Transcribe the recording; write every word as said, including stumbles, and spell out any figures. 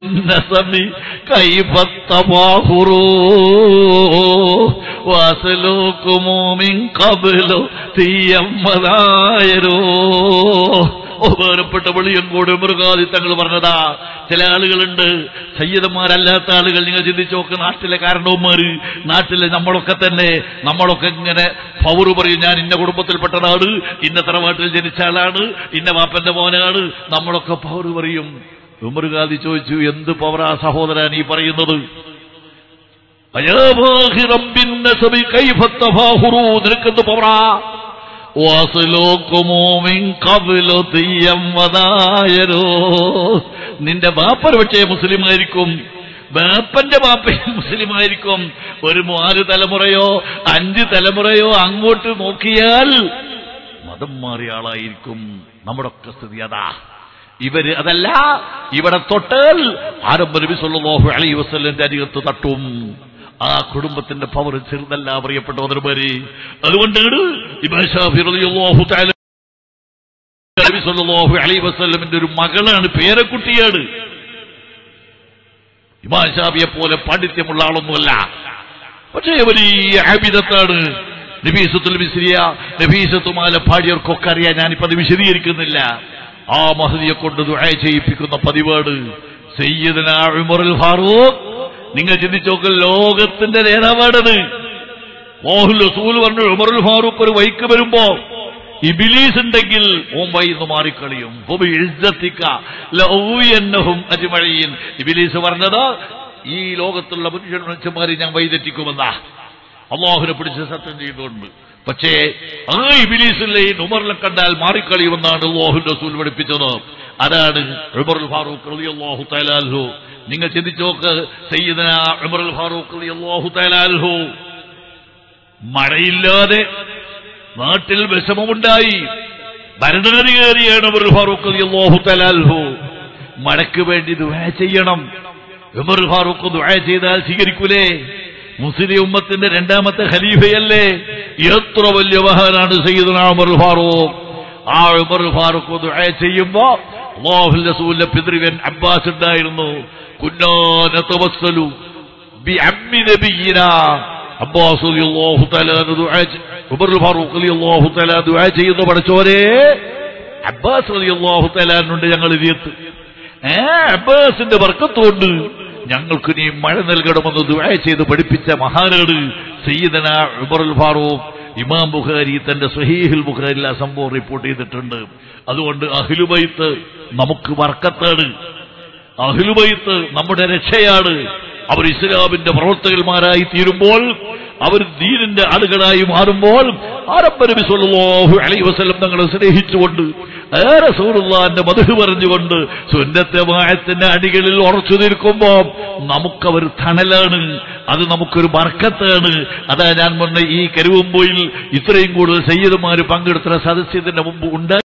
നസമി കൈഫത്തഫാഖുറൂ വഅസ്ലൂകുമു മിൻ ഖബ്ലു തിയമ്മദായരൂ. ബഹുമാനപ്പെട്ട വെളിയങ്കോട് മൃഗാദി തങ്ങൾ പറഞ്ഞതാ. ചില ആളുകളുണ്ട്, സയ്യിദന്മാരല്ലാത്ത ആളുകൾ. നിങ്ങൾ ചിന്തിച്ചു നോക്ക്, നാട്ടിലെ കാരണവന്മാര്, നാട്ടിലെ നമ്മളൊക്കെ തന്നെ, നമ്മളൊക്കെ ഇങ്ങനെ പൗറ് പറയും, ഞാൻ ഇന്ന കുടുംബത്തിൽപ്പെട്ടതാണ്, ഇന്ന തറവാട്ടിൽ ജനിച്ച ആളാണ്, ഇന്ന വാപ്പന്റെ മോനാണ്, നമ്മളൊക്കെ പൗറ് പറയും. ഉമർഗാദി ചോദിച്ചു, എന്ത് പവറാ സഹോദരാ നീ പറയുന്നത്? നിനക്കെന്ത് പവറാ? നിന്റെ ബാപ്പർ പക്ഷേ മുസ്ലിം ആയിരിക്കും, ബാപ്പന്റെ ബാപ്പയും മുസ്ലിം ആയിരിക്കും. ഒരു നാല് തലമുറയോ അഞ്ച് തലമുറയോ അങ്ങോട്ട് നോക്കിയാൽ മതം മാറിയ ആളായിരിക്കും. നമ്മുടെ ഒക്കെ സ്ഥിതി അതാ. ഇവര് അതല്ല, ഇവിടെ തൊട്ടാൽ ആരംഭ നബി സല്ലല്ലാഹു അലൈഹി വസല്ലമയുടെ അരികത്ത് തട്ടും. ആ കുടുംബത്തിന്റെ പവർ ചെറുതല്ല പ്രിയപ്പെട്ട വന്നവര്. അതുകൊണ്ട് ഇമാം ശാഫി റളിയല്ലാഹു തആല നബി സല്ലല്ലാഹു അലൈഹി വസല്ലമയുടെ ഒരു മകളാണ്, പേരക്കുട്ടിയാണ്. ഇമാം ശാഫിയെ പോലെ പാണ്ഡിത്യമുള്ള ആളൊന്നുമല്ല, പക്ഷേ വലിയ ആബിദത്താണ്. നബീസത്തുൽ മിസ്രിയ, നബീസത്തുമാല പാടിയവർക്കൊക്കെ അറിയാൻ, ഞാനിപ്പോ അത് വിശദീകരിക്കുന്നില്ല. ആ മഹദിയെ കൊണ്ട് ദുആ ചെയ്യിപ്പിക്കുന്ന പതിവാണ്. സയ്യിദുനാ ഉമറുൽ ഫാറൂഖ്, നിങ്ങൾ ചിന്തിച്ചോക്ക്, ലോകത്തിന്റെ നേതാവാണത്. മോഹുൽ റസൂൽ പറഞ്ഞു, ഉമറുൽ ഫാറൂഖ് ഒരു വൈക്ക് വരുമ്പോ ഇബ്ലീസ് ഉണ്ടെങ്കിൽ ഓം വൈന്ന് മാറിക്കളിയും. ഇബ്ലീസ് പറഞ്ഞത്, ഈ ലോകത്തുള്ള പുരുഷൻ മനുഷ്യന്മാരെ ഞാൻ വൈതെറ്റിക്കുമെന്നാ അള്ളാഹുവിനെ പിടിച്ച് സത്യം ചെയ്തുകൊണ്ട്. പക്ഷേ ആ ഇബ്ലീസിലെ ഉമറിനെ കണ്ടാൽ മാറിക്കളിയുമെന്നാണ് അല്ലാഹു റസൂൽ പഠിപ്പിച്ചത്. അതാണ് ഉമറുൽ ഫാറൂഖ് റളിയല്ലാഹു തആല അൻഹു. നിങ്ങൾ ചിന്തിച്ചോക്ക്, സയ്യിദനാ ഉമറുൽ ഫാറൂഖ് റളിയല്ലാഹു തആല അൻഹു മഴയില്ലാതെ നാട്ടിൽ വിഷമമുണ്ടായി, ഭരണാധികാരിയാണ് ഉമറുൽ ഫാറൂഖ് റളിയല്ലാഹു തആല അൻഹു. മഴയ്ക്ക് വേണ്ടി ദുആ ചെയ്യണം. ഉമറുൽ ഫാറൂഖ് ദുആ ചെയ്താൽ സ്വീകരിക്കൂലേ? മുസ്ലിം ഉമ്മത്തിന്റെ രണ്ടാമത്തെ ഖലീഫയല്ലേ? എത്ര വലിയ മഹാനാണ് സയ്യിദുനാ ഉമറുൽ ഫാറൂഖ്. ആ ഉമറുൽ ഫാറൂഖ് ദുആ ചെയ്യുമ്പോ അല്ലാഹുവിന്റെ റസൂലിന്റെ പിതൃവ്യൻ അബ്ബാസ് ഉണ്ടായിരുന്നു. കുന്നാ നതവസ്സലു ബിഅമ്മി നബിയിനാ. അബ്ബാസ് റളിയല്ലാഹു തആല ദുആ, ഉമറുൽ ഫാറൂഖ് റളിയല്ലാഹു തആല ദുആ ചെയ്യുന്ന പഠിച്ചോരെ, അബ്ബാസ് റളിയല്ലാഹു തആല നുണ്ട് ഞങ്ങൾ ഇതിയത്ത്. ഏ അബ്ബാസിന്റെ ബർക്കത്ത് കൊണ്ട് ഞങ്ങൾക്ക് നീ മഴ നൽകണമെന്ന് ദുആ ചെയ്ത് പഠിപ്പിച്ച മഹാനാണ് സയ്യിദനാ ഉമറുൽ ഫാറൂഖ്. ഇമാം ബുഖാരി തന്റെ സ്വഹീഹുൽ ബുഖാരിയിൽ ആ സംഭവം റിപ്പോർട്ട് ചെയ്തിട്ടുണ്ട്. അതുകൊണ്ട് അഹ്ലുബൈത്ത് നമുക്ക് ബർക്കത്താണ്, അഹ്ലുബൈത്ത് നമ്മുടെ രക്ഷയാണ്. അവർ ഇസ്ലാമിന്റെ പ്രവർത്തകന്മാരായി തീരുമ്പോൾ, അവർ ദീനിന്റെ ആളുകളായി മാറുമ്പോൾ, ആരംഭ നബി സല്ലല്ലാഹു അലൈഹി വസല്ലം തങ്ങളെ സ്നേഹിച്ചുകൊണ്ട്, റസൂലുള്ളാഹിന്റെ മദ്ഹ് പറഞ്ഞുകൊണ്ട്, സുന്നത്തെ ജമാഅത്തിന്റെ അടികളിൽ ഉറച്ചു നിൽക്കുമ്പോൾ നമുക്കവർ തണലാണ്, അത് നമുക്കൊരു ബർക്കത്താണ്. അതാ ഞാൻ പറഞ്ഞ ഈ കരുവമ്പൊയിൽ ഇത്രയും കൂടുതൽ സയ്യിദുമാര് പങ്കെടുത്ത സദസ്യത്തിന്റെ മുമ്പ് ഉണ്ടായി.